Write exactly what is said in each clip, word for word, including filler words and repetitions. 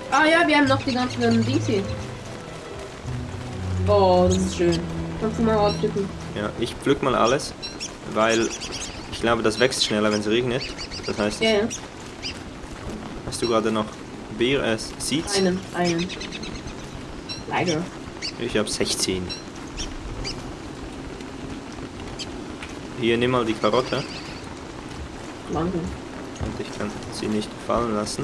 Ah ja, wir haben noch die ganzen Dings hier. Oh, das ist schön. Kannst du mal ausdrücken? Ja, ich pflück mal alles, weil ich glaube, das wächst schneller, wenn es regnet. Das heißt, Ja, ja. hast du gerade noch Beer, äh, Seeds? Einen, einen. Leider. Ich habe sechzehn. Hier, nimm mal die Karotte. Danke. Und ich kann sie nicht fallen lassen.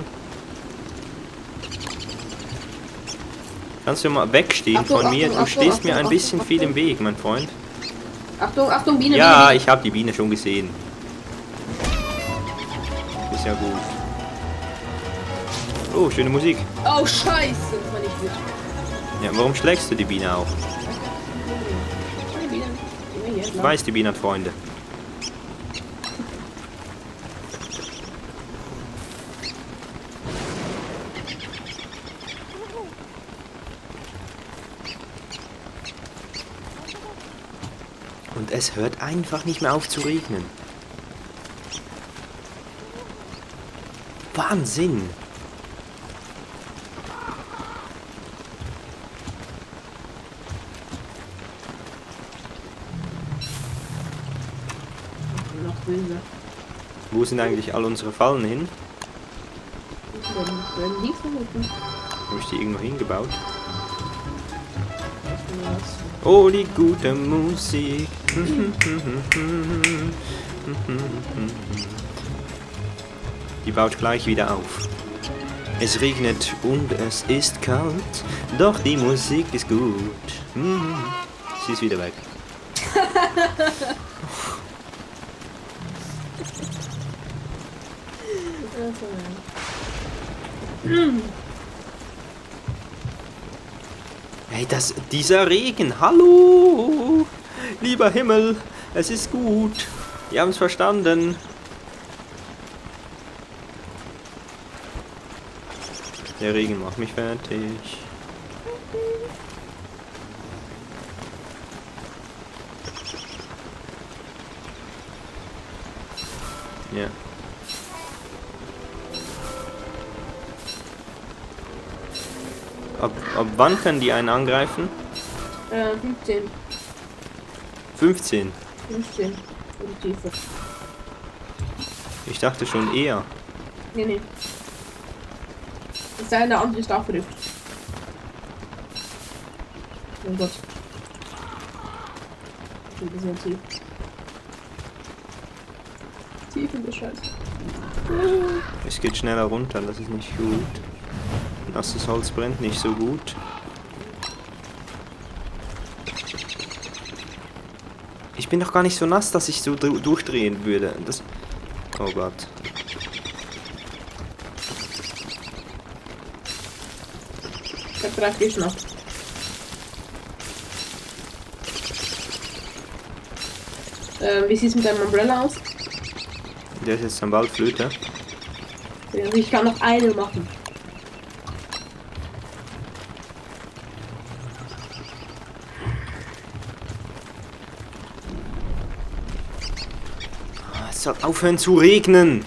Kannst du mal wegstehen Achtung, von mir? Achtung, Du Achtung, stehst Achtung, mir ein Achtung, bisschen Achtung. viel im Weg, mein Freund. Achtung, Achtung, Biene, Ja, Biene. ich habe die Biene schon gesehen. Ist ja gut. Oh, schöne Musik. Oh, scheiße. Das war nicht gut. Ja, warum schlägst du die Biene auch? Eine Biene. Ja, hier, Ich klar. weiß, die Biene hat Freunde. Und es hört einfach nicht mehr auf zu regnen. Wahnsinn! Noch böse. Wo sind eigentlich all unsere Fallen hin? Werden werden die vermuten. Habe ich die irgendwo hingebaut? Oh, die gute Musik. Die baut gleich wieder auf. Es regnet und es ist kalt, doch die Musik ist gut. Hm. Sie ist wieder weg. Hey, das, dieser Regen, hallo, lieber Himmel, es ist gut, wir haben es verstanden. Der Regen macht mich fertig. Ja. Ab, ab wann können die einen angreifen? Äh, fünfzehn. fünfzehn. fünfzehn. Und Tiefe. Ich dachte schon eher. Nee, nee. Es sei denn, der andere ist auch verrückt. Oh Gott. Ich bin sehr tief. Tief in der Scheiße. Es geht schneller runter, das ist nicht gut. Nasses Holz brennt nicht so gut. Ich bin doch gar nicht so nass, dass ich so durchdrehen würde. Das. Oh Gott. Ich hab drei Fisch noch. Ähm, wie sieht's mit deinem Umbrella aus? Der ist jetzt am Waldflöte. Also ich kann noch eine machen. Es soll aufhören zu regnen.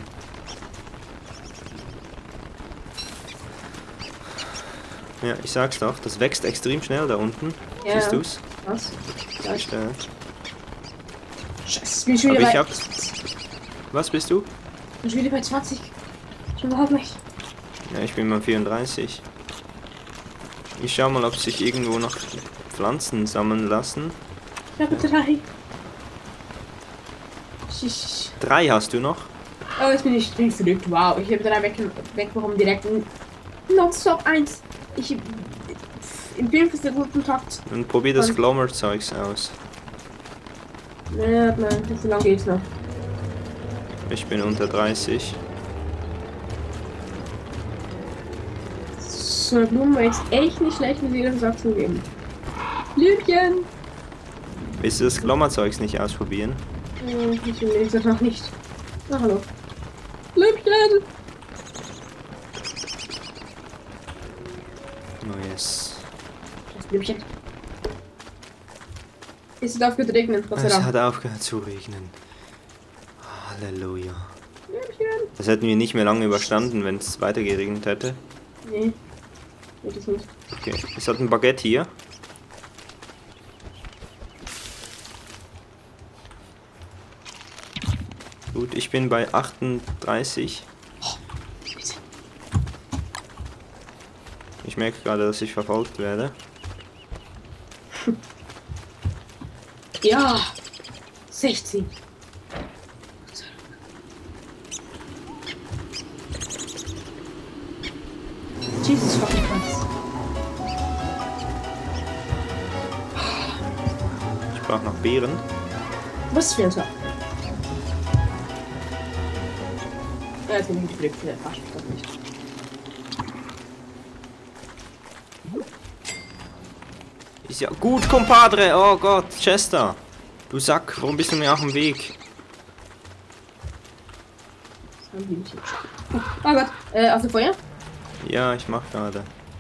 Ja, ich sag's doch, das wächst extrem schnell da unten. Ja. Siehst du's? Was? Ich, äh, Scheiße, ich bin schon aber wieder ich bei... hab. Was bist du? Ich bin schon wieder bei zwanzig. Schon überhaupt nicht. Ja, ich bin mal vierunddreißig. Ich schau mal, ob sich irgendwo noch Pflanzen sammeln lassen. Ich habe drei. Ich- Drei hast du noch? Oh, jetzt bin ich bin verrückt. Wow, ich habe drei weg, wegbekommen direkt. Nonstop eins. Ich im Bild ist der guten Takt. Und probier das Und- Glommer-Zeugs aus. Ja, nein, so lange geht's noch. Ich bin unter dreißig. So eine Blume war jetzt echt nicht schlecht, mit jedem Satz zu geben. Blümchen! Willst du das Glommer-Zeugs nicht ausprobieren? Äh, ich will das noch nicht. Na, hallo. Blümchen! Oh yes. Das Blümchen. Es darf gut regnen, Gott sei Es Dank. hat aufgehört zu regnen. Halleluja. Blümchen! Das hätten wir nicht mehr lange überstanden, wenn es weiter geregnet hätte. Nee. Geht es nicht. Okay, es hat ein Baguette hier. Gut, ich bin bei achtunddreißig. Ich merke gerade, dass ich verfolgt werde. Ja, sechzehn. Jesus fucking Christ. Ich brauche noch Beeren. Was für ein Tag? Ja, jetzt bin ich geblickt, der verarscht mich doch nicht. Ist ja gut, Compadre. Oh Gott, Chester. Du Sack, warum bist du mir auf dem Weg? Das haben die nicht hübsch. Oh Gott, äh, aus dem Feuer? Ja, ich mach gerade.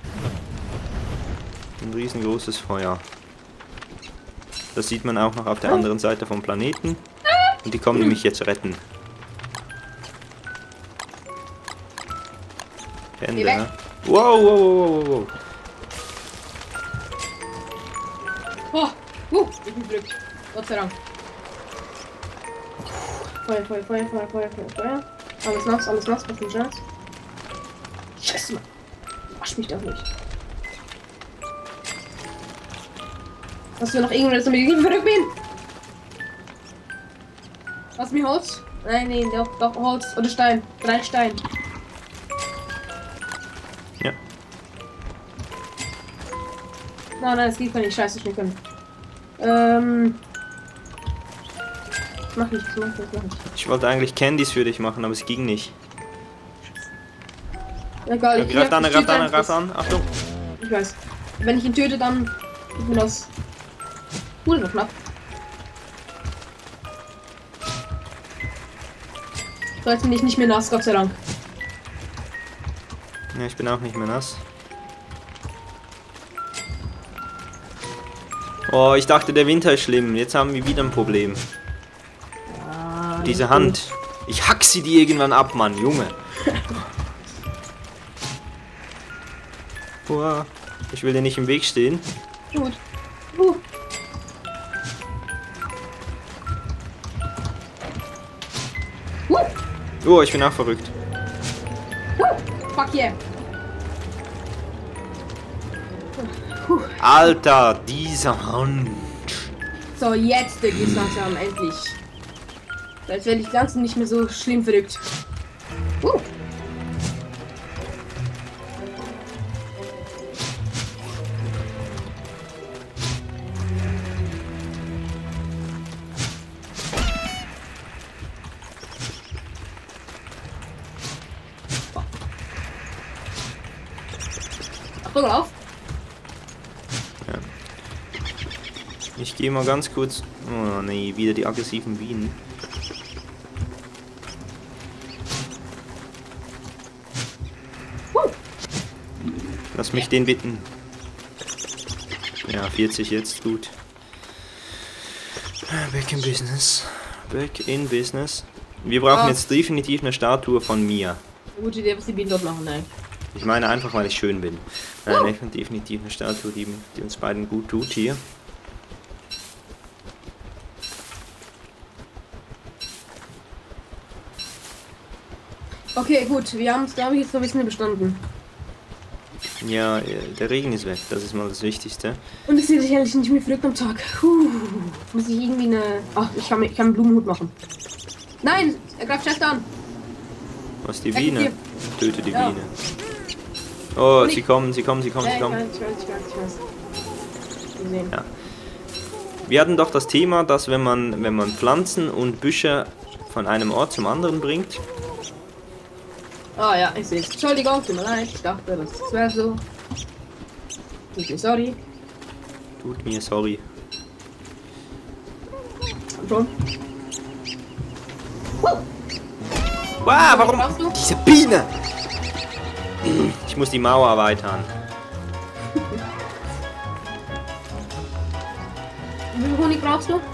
Ein riesengroßes Feuer. Das sieht man auch noch auf der anderen Seite vom Planeten. Und die kommen nämlich jetzt retten. Hände, ne? Wow, wow, wow, wow, wow. Oh, uh, ich bin Glück. Gott sei Dank. Feuer, Feuer, Feuer, Feuer, Feuer, Feuer, Feuer. Alles nass, alles nass, was für ein Scheiß. Scheiße, Mann. Wasch mich doch nicht. Hast du noch irgendwas, damit ich nicht verrückt bin? Hast du mir Holz? Nein, nee, doch, doch, Holz oder Stein. Drei Stein. Ja. Nein, nein, das geht gar nicht. Scheiße, schnell können. Ähm. Mach nicht, mach nicht, mach nicht. Ich wollte eigentlich Candies für dich machen, aber es ging nicht. Egal, Ja, ich greift an, er ich greift an, er töte greift einfach. an. Achtung. Ich weiß. Wenn ich ihn töte, dann tut mir das. Cool, noch knapp. So, jetzt bin ich nicht mehr nass, Gott sei Dank. Ja, ich bin auch nicht mehr nass. Oh, ich dachte, der Winter ist schlimm. Jetzt haben wir wieder ein Problem. Ah, Diese Hand. Ich hack sie dir irgendwann ab, Mann, Junge. Boah, ich will dir nicht im Weg stehen. Gut. Uh. Uh. Oh, ich bin auch verrückt. Uh. Fuck yeah. Uh. Alter, dieser Hand. So, jetzt geht's langsam, endlich. Jetzt werde ich langsam nicht mehr so schlimm verrückt. Uh. Achtung auf. Ich gehe mal ganz kurz... Oh nee, wieder die aggressiven Bienen. Uh. Lass mich den bitten. Ja, vierzig jetzt, gut. Back in business. Back in business. Wir brauchen Ah. jetzt definitiv eine Statue von mir. Gute Idee, was die Bienen dort machen, nein. Ich meine einfach, weil ich schön bin. Äh, definitiv eine Statue, die, die uns beiden gut tut hier. Okay, gut, wir haben es, glaube ich, jetzt so ein bisschen bestanden. Ja, äh, der Regen ist weg, das ist mal das Wichtigste. Und es sieht sich eigentlich nicht mehr verrückt am Tag. Puh, muss ich irgendwie eine... Ach, ich kann, mir- ich kann einen Blumenhut machen. Nein, er greift Chester an. Was, die Ja, Biene? hier. Töte die Ja. Biene. Oh, Und sie ich- kommen, sie kommen, sie kommen, Ja, sie ich kommen. weiß, ich weiß, ich weiß, ich weiß. Wir sehen. Ja. Wir hatten doch das Thema, dass wenn man, wenn man Pflanzen und Büsche von einem Ort zum anderen bringt, Ah ja, ich sehe es. Entschuldigung, tut mir leid. Ich dachte, das wäre so. Tut mir sorry. tut mir sorry. Und schon. Wow, warum? Brauchst du? Diese Biene! Ich muss die Mauer erweitern. Wie viel Honig brauchst du?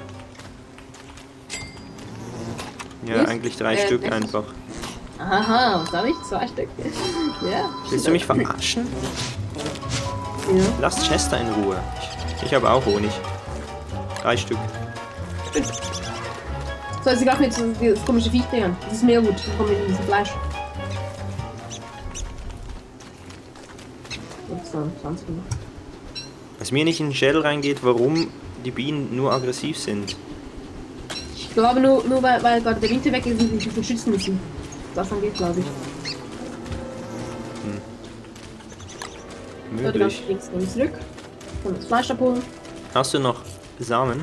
Ja, Nicht? eigentlich drei Äh, Stück nicht. einfach. Aha, was habe ich? Zwei Stück. Ja. Willst du mich verarschen? Ja. Lasst Chester in Ruhe. Ich, ich habe auch Honig. Drei Stück. Soll sie gerade mit so das komische Viech bringen? Das ist mehr gut. Das kommt mit diesem Fleisch. zwanzig. Was mir nicht in den Schädel reingeht, warum die Bienen nur aggressiv sind. Ich glaube nur, nur weil, weil gerade der Winter weg ist und sie sich schützen müssen. Das angeht, glaube ich. Hm. So, die ganzen Dings nehmen zurück. Können das Fleisch abholen. Hast du noch Samen?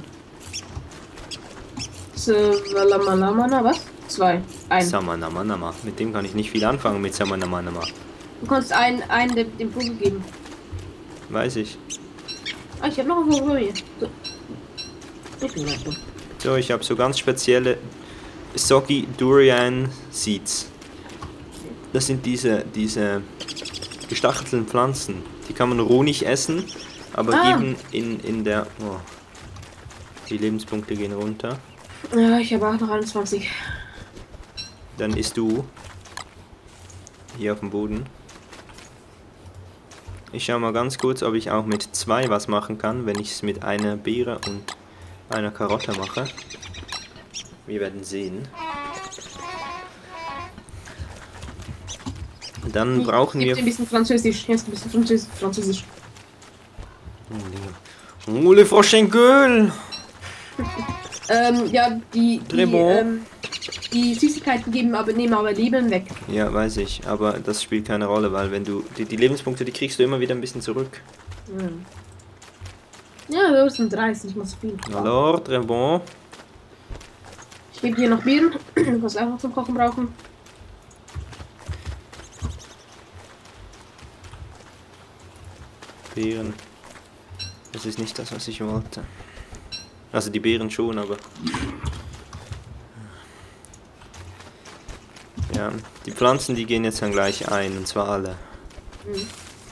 Salamanamana, was? Zwei. Ein. Samanamanama. Mit dem kann ich nicht viel anfangen mit Samanamanama. Du kannst einen, einen dem, dem Vogel geben. Weiß ich. Ah, ich habe noch einen Vogel hier. So. Ich bin gleich schon. So, ich habe so ganz spezielle Soggy Durian Seeds. Das sind diese, diese gestachelten Pflanzen. Die kann man roh nicht essen, aber Ah. geben in, in der... Oh, die Lebenspunkte gehen runter. Ja, ich habe auch noch einundzwanzig. Dann isst du hier auf dem Boden. Ich schaue mal ganz kurz, ob ich auch mit zwei was machen kann, wenn ich es mit einer Beere und einer Karotte mache. Wir werden sehen. Dann brauchen ich wir... geb dir ein bisschen Französisch. Jetzt ein bisschen Französisch. Französisch. Oh, le Froschengueule! Ähm, ja, die, die, Très bon. ähm, die Süßigkeiten geben aber, nehmen aber Leben weg. Ja, weiß ich, aber das spielt keine Rolle, weil wenn du... Die, die Lebenspunkte, die kriegst du immer wieder ein bisschen zurück. Hm. Ja, das sind drei, ist nicht mal so viel. Alors, très bon. Ich gebe dir noch Bieren, was wir auch noch zum Kochen brauchen. Beeren. Das ist nicht das, was ich wollte. Also die Beeren schon, aber... Ja, die Pflanzen, die gehen jetzt dann gleich ein, und zwar alle. Mhm.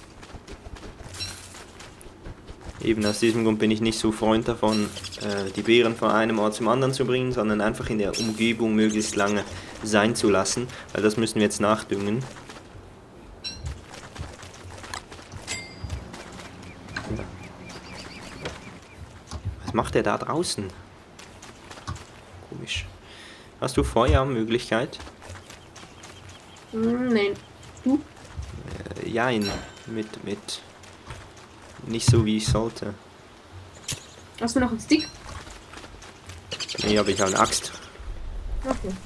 Eben aus diesem Grund bin ich nicht so Freund davon, äh, die Beeren von einem Ort zum anderen zu bringen, sondern einfach in der Umgebung möglichst lange sein zu lassen, weil das müssen wir jetzt nachdüngen. Was macht der da draußen? Komisch. Hast du Feuermöglichkeit? Hm, nein. Du? Äh, jein, mit, mit... Nicht so, wie ich sollte. Hast du noch einen Stick? Nee, aber ich habe eine Axt. Okay.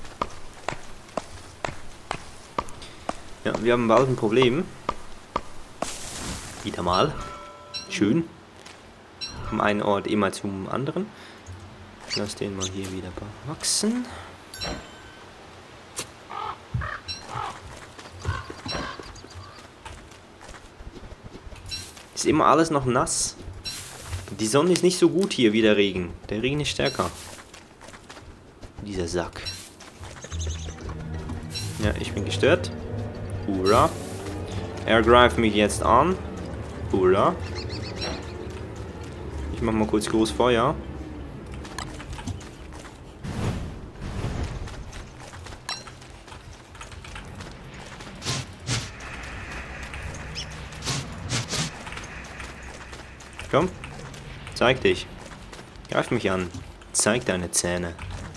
Ja, wir haben bald ein Problem. Wieder mal. Schön. Vom einen Ort immer zum anderen. Lass den mal hier wieder wachsen. Ist immer alles noch nass. Die Sonne ist nicht so gut hier wie der Regen. Der Regen ist stärker. Dieser Sack. Ja, ich bin gestört. Hurra. Er greift mich jetzt an. Hurra. Ich mach mal kurz groß Feuer. Komm, zeig dich. Greif mich an. Zeig deine Zähne.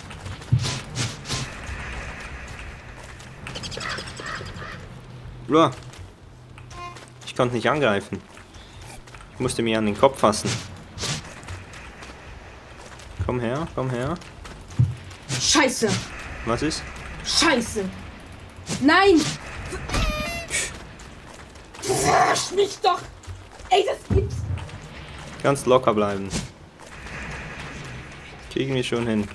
Uah. Ich konnte nicht angreifen. Ich musste mir an den Kopf fassen. Komm her, komm her. Scheiße! Was ist? Scheiße! Nein! Verarsch mich doch! Ey, das gibt's! Ganz locker bleiben. Kriegen wir schon hin.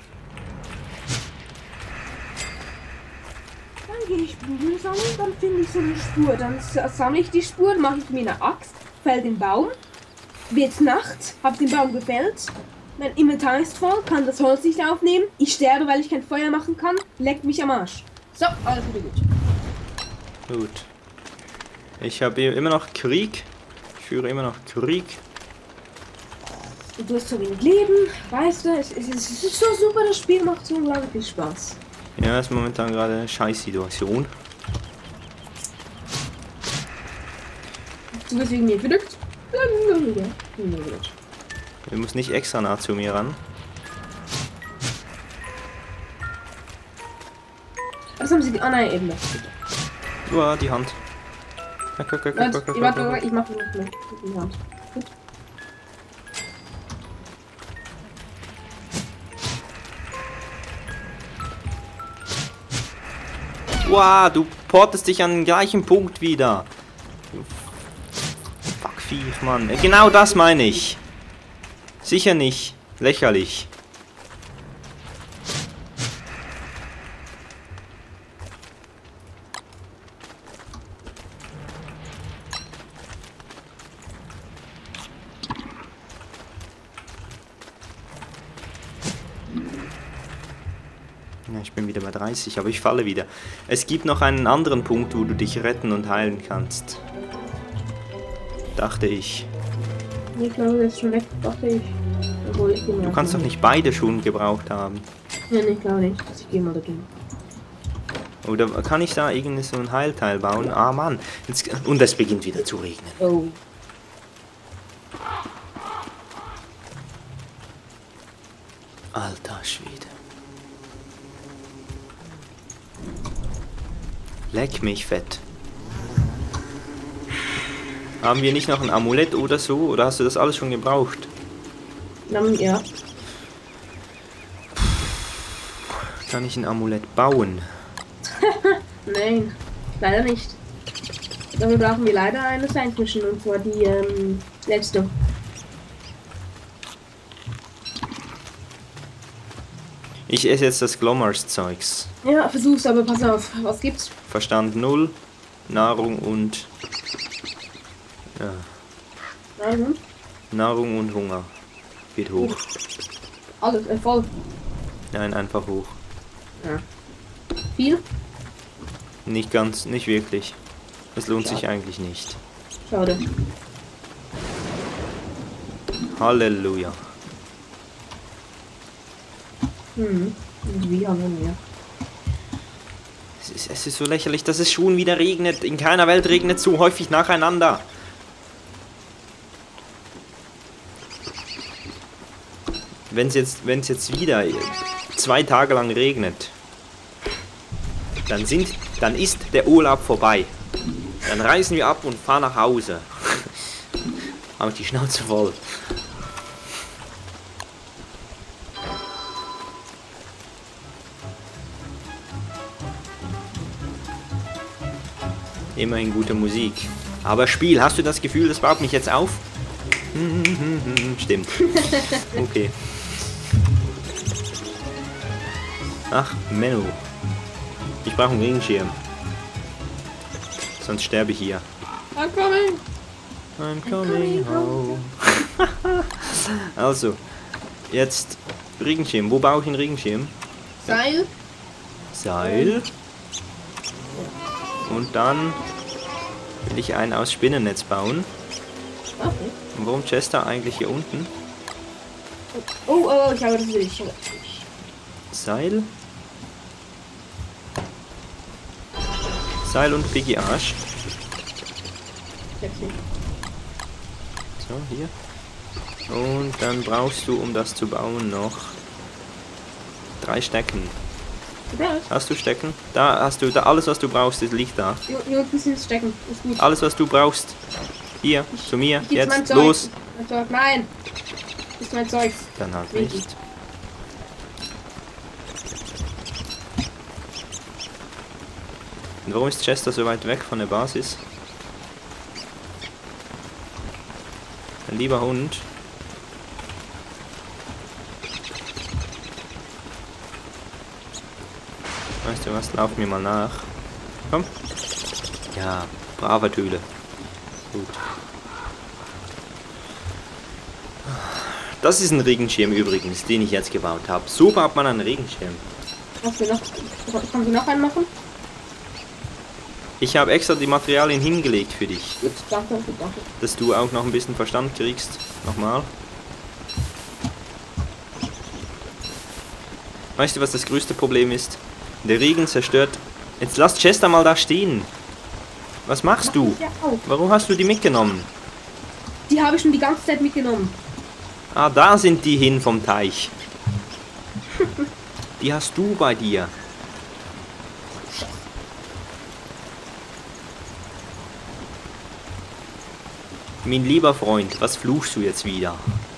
Dann gehe ich Blumen sammeln, dann finde ich so eine Spur. Dann sammle ich die Spur, mache ich mir eine Axt, fäll den Baum. Wird Nacht, hab den Baum gefällt. Mein Inventar ist voll, kann das Holz nicht aufnehmen. Ich sterbe, weil ich kein Feuer machen kann. Leckt mich am Arsch. So, alles wieder gut. Gut. Ich habe immer noch Krieg. Ich führe immer noch Krieg. Und du hast so wenig Leben, weißt du, es, es, es ist so super, das Spiel macht so unglaublich viel Spaß. Ja, ist momentan gerade eine Scheiß-Situation. Du bist wegen mir verrückt. Ja, nee, gut. Du musst nicht extra nah zu mir ran. Was haben sie... Ah nein, eben das. Uah, die Hand. Warte, warte, warte, ich mach noch mehr mit die Hand. Gut. Wow, du portest dich an den gleichen Punkt wieder. Du Fuckviech, Mann. Genau das meine ich. Sicher nicht. Lächerlich. Ja, ich bin wieder bei dreißig, aber ich falle wieder. Es gibt noch einen anderen Punkt, wo du dich retten und heilen kannst. Dachte ich. Ich glaube, das ist schon weg, dachte ich. Obwohl, ich Du kannst doch nicht beide schon gebraucht haben. Ja, nee, ich glaube nicht. Ich gehe mal da drin. Oder kann ich da irgendwie so ein Heilteil bauen? Ah, Mann. Jetzt, und es beginnt wieder zu regnen. Oh. Alter Schwede. Leck mich fett. Haben wir nicht noch ein Amulett oder so? Oder hast du das alles schon gebraucht? Ja. Kann ich ein Amulett bauen? Nein, leider nicht. Dafür brauchen wir leider eine Science Mission, und zwar die ähm, letzte. Ich esse jetzt das Glommers-Zeugs. Ja, versuch's, aber pass auf. Was gibt's? Verstand null, Nahrung und... Ja, Also, Nahrung und Hunger. Geht hoch. alles, äh, voll. Nein, einfach hoch. Ja. Viel? Nicht ganz, nicht wirklich. Es lohnt Schade. sich eigentlich nicht. Schade. Halleluja. Hm. Und wie haben wir? Es ist, es ist so lächerlich, dass es schon wieder regnet. In keiner Welt regnet so häufig nacheinander. Wenn es jetzt, wenn es jetzt wieder zwei Tage lang regnet, dann sind, dann ist der Urlaub vorbei. Dann reisen wir ab und fahren nach Hause. Aber die Schnauze voll. Immerhin gute Musik. Aber Spiel, hast du das Gefühl, das baut mich jetzt auf? Stimmt. Okay. Ach, Menno. Ich brauche einen Regenschirm. Sonst sterbe ich hier. I'm coming! I'm coming home. Also, jetzt Regenschirm. Wo baue ich einen Regenschirm? Seil. Seil. Und dann will ich einen aus Spinnennetz bauen. Okay. Und warum Chester eigentlich hier unten? Oh, oh, ich habe das will ich. Ich habe das will ich. Seil. Seil und Piggy Arsch. Jetzt nicht. So, hier. Und dann brauchst du, um das zu bauen, noch drei Stecken. Ja, Hast du Stecken? Da hast du, da alles was du brauchst, das liegt da. hier hier unten sind Stecken. Ist gut. Alles was du brauchst. Hier, zu mir, Ich gebe mein jetzt, Zeug. los. Mein Zeug. Nein! Das ist mein Zeug. Dann halt Richtig. nicht. Und warum ist Chester so weit weg von der Basis? Ein lieber Hund. Weißt du was, lauf mir mal nach. Komm. Ja, braver Tüle. Gut. Das ist ein Regenschirm übrigens, den ich jetzt gebaut habe. So baut man einen Regenschirm. Hast du noch, kannst du noch einen machen? Ich habe extra die Materialien hingelegt für dich, Gut, danke, gut, danke. dass du auch noch ein bisschen Verstand kriegst. Nochmal. Weißt du, was das größte Problem ist? Der Regen zerstört... Jetzt lass Chester mal da stehen. Was machst du? Ja, auch. Warum hast du die mitgenommen? Die habe ich schon die ganze Zeit mitgenommen. Ah, da sind die hin vom Teich. Die hast du bei dir. Mein lieber Freund, was fluchst du jetzt wieder?